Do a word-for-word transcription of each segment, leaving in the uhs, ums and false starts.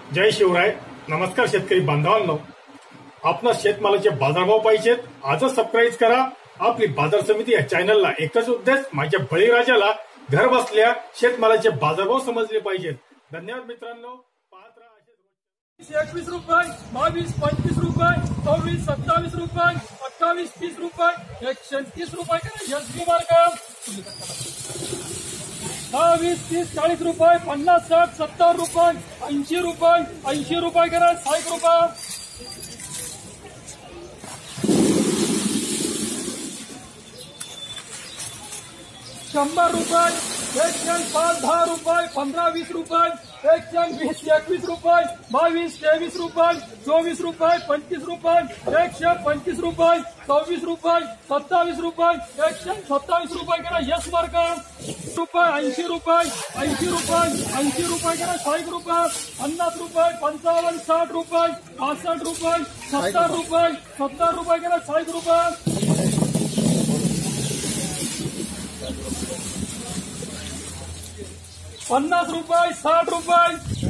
जय शिवराय. नमस्कार शेतकरी बांधवांनो, आपणा शेतमालाचे बाजारभाव पाहिजेत आजच सबस्क्राईब करा आपली बाजार समिती या चॅनलला. एकच उद्देश, माझ्या बळीराजाला घर बसल्या शेतमालाचे बाजारभाव समजले पाहिजेत. धन्यवाद मित्रांनो. पाहत राहा. एकवीस रुपये, बावीस पंचवीस रुपये, सव्वीस सत्तावीस रुपये, अठ्ठावीस तीस रुपये, एकशे तीस रुपये करा एसबी मार्ग. दहावीस तीस चाळीस रुपये, पन्नास साठ सत्तर रुपये, ऐंशी रुपये, ऐंशी रुपये करा साठ रुपये. शंभर रुपये, एकशे पाच दहा रुपये, पंधरा वीस रुपये, एकशे वीस एकवीस रुपये, बावीस तेवीस रुपये, चोवीस रुपये, पंचवीस रुपये, एकशे पंचवीस रुपये, सव्वीस रुपये, सत्तावीस रुपये, एकशे सत्तावीस रुपये करा यस मार्क. रुपये ऐंशी रुपये, ऐंशी रुपये, ऐंशी रुपये करा साठ रुपये, पन्नास रुपये, पंचावन्न साठ रुपये, पासष्ट रुपये, सत्तर रुपये, सत्तर रुपये करा साठ रुपये. पन्नास रुपये, साठ रुपये,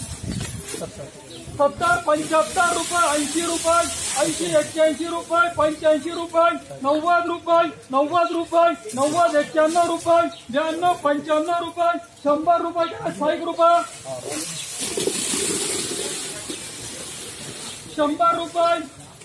सत्तर पंच्याहत्तर रुपये, ऐंशी रुपये, ऐंशी एक्क्याऐंशी रुपये, पंच्याऐंशी रुपये, नव्वद रुपये, नव्वद रुपये, नव्वद एक्क्याण्णव रुपये, ब्याण्णव पंच्याण्णव रुपये, शंभर रुपये साठ रुपये. शंभर रुपये,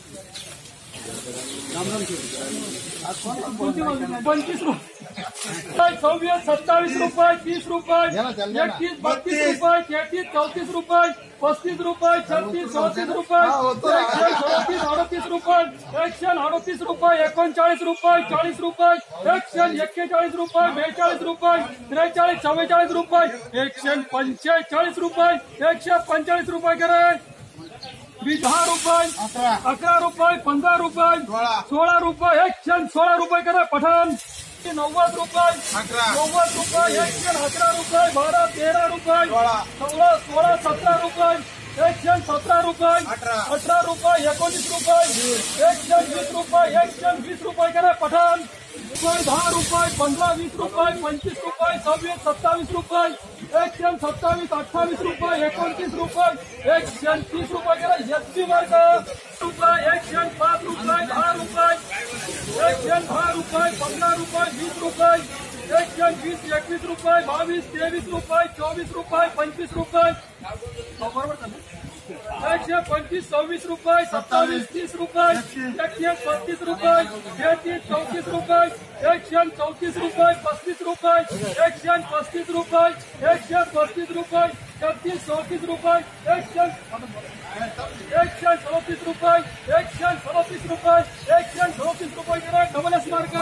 पंचवीस रुपये, सव्वीस सत्तावीस रुपये, तीस रुपये, एकतीस बत्तीस रुपये, तेहतीस चौतीस रुपये, पस्तीस रुपये, छत्तीस चौतीस रुपये, एकशे चौतीस अडतीस रुपये, एकशे अडतीस रुपये, एकोणचाळीस रुपये, चाळीस रुपये, एकशे एक्केचाळीस रुपये, बेचाळीस रुपये, त्रेचाळीस चव्वेचाळीस रुपये, एकशे पंचेचाळीस रुपये, एकशे पंचेचाळीस रुपये करे. दहा रुपये, अकरा रुपये, पंधरा रुपये, सोळा रुपये, एकशे सोळा रुपये करा पठाण. नव्वद रुपये, नव्वद रुपये, एकशे अकरा रुपये, बारा तेरा रुपये, सोळा सोळा सतरा रुपये, एकशे सतरा रुपये, अठरा रुपये, एकोणीस रुपये, एकशे वीस रुपये, एकशे वीस रुपये करा पठाण. दहा रुपये, पंधरा वीस रुपये, पंचवीस रुपये, सव्वीस सत्तावीस रुपये, एकशे सत्तावीस अठ्ठावीस रुपये, एकोणतीस रुपये, एकशे तीस रुपये करा एसबी मार्ग. रुपये, एकशे पाच रुपये, दहा रुपये, एकशे दहा रुपये, पंधरा रुपये, वीस रुपये, एकशे वीस एकवीस रुपये, बावीस तेवीस रुपये, चोवीस रुपये, पंचवीस रुपये, एकशे पंचवीस सव्वीस रुपये, सत्तावीस तीस रुपये, एकशे पस्तीस रुपये, तेहतीस चौतीस रुपये, एकशे चौतीस रुपये, पस्तीस रुपये, एकशे पस्तीस रुपये, एकशे पस्तीस रुपये, छत्तीस चौतीस रुपये, एकशे एकशे चौतीस रुपये, एकशे चौतीस रुपये, एकशे चौतीस रुपये करा डबल एस मार्क.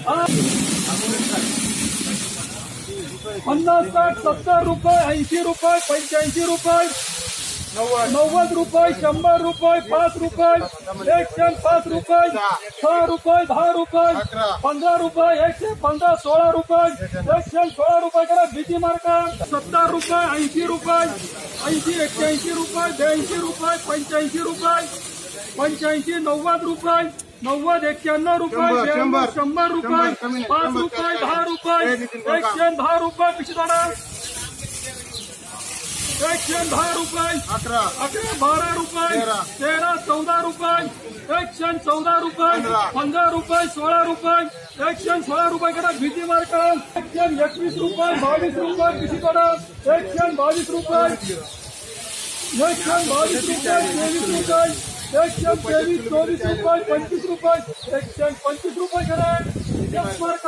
पन्नास साठ सत्तर रुपये, ऐंशी रुपये, पंच्याऐंशी रुपये, नव्वद रुपये, शंभर रुपये, पाच रुपये, एकशे पाच रुपये, सहा रुपये, दहा रुपये, पंधरा रुपये, एकशे पंधरा, सोळा रुपये, एकशे सोळा रुपये करा भीती मार्का. सत्तर रुपये, ऐंशी रुपये, ऐंशी एक्क्याऐंशी रुपये, ब्याऐंशी रुपये, पंच्याऐंशी रुपये, पंच्याऐंशी, नव्वद रुपये, नव्वद एक्क्याण्णव रुपये, शंभर रुपये, पाच रुपये, दहा रुपये, एकशे दहा रुपये पिछदाडा, एकशे दहा रुपये, अकरा अकरा बारा रुपये, तेरा चौदा रुपये, एकशे चौदा रुपये, पंधरा रुपये, सोळा रुपये, एकशे सोळा रुपये करा भीती मार्क. एकशे एकवीस रुपये, बावीस रुपये पिछदाडा, एकशे बावीस रुपये, एकशे बावीस रुपये, तेवीस रुपये, एकशे तेवीस चोवीस रुपये, पंचवीस रुपये, एकशे पंचवीस रुपये करा यस मार्क.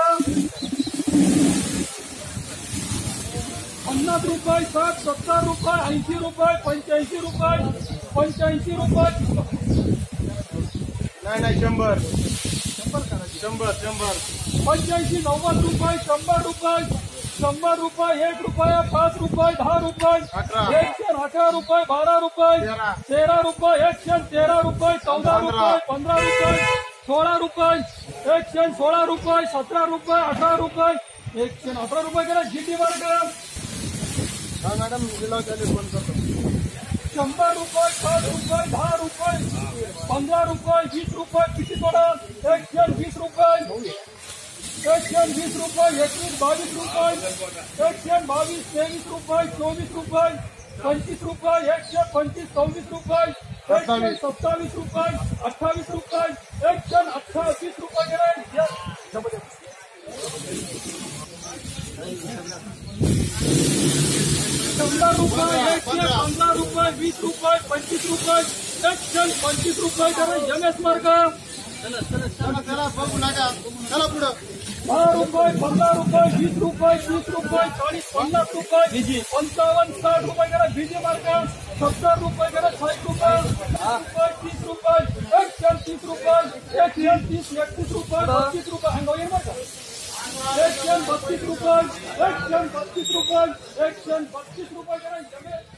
पन्नास रुपये, साठ सत्तर रुपये, ऐंशी रुपये, पंच्याऐंशी रुपये, पंच्याऐंशी रुपये, नाही नाही शंभर शंभर करा शंभर शंभर पंच्याऐंशी, नव्वद रुपये, शंभर रुपये, शंभर रुपये, एक रुपया, पाच रुपये, दहा रुपये, एकशे अकरा रुपये, बारा रुपये, तेरा रुपये, एकशे तेरा रुपये, चौदा रुपये, पंधरा रुपये, सोळा रुपये, एकशे सोळा रुपये, सतरा रुपये, अठरा रुपये, एकशे अठरा रुपये करा जीटी मार्ग. हा मॅडम फोन करतो. शंभर रुपये, साठ रुपये, दहा रुपये, पंधरा रुपये, वीस रुपये किती सोडा, एकशे वीस रुपये, एकशे वीस रुपये, एकवीस बावीस रुपये, एकशे बावीस तेवीस रुपये, चोवीस रुपये, पंचवीस रुपये एकशे पंचवीस सव्वीस रुपये एकशे सत्तावीस रुपये अठ्ठावीस रुपये एकशे अठ्ठावीस रुपये गेले शंभर रुपये एकशे पंधरा रुपये वीस रुपये पंचवीस रुपये एकशे पंचवीस रुपये गेले एम एस मार्ग चला बघू नका चला पुढं दहा रुपये पंधरा रुपये वीस रुपये तीस रुपये चाळीस पन्नास रुपये पंचावन्न साठ रुपये गेला बीजी मार्ग सत्तर रुपये गेला साठ रुपये रुपये तीस रुपये एकशे तीस रुपये एकशे तीस एकतीस रुपये बत्तीस रुपये अंगावर मार्ग एकशे बत्तीस रुपये एकशे बत्तीस रुपये एकशे बत्तीस रुपये गेला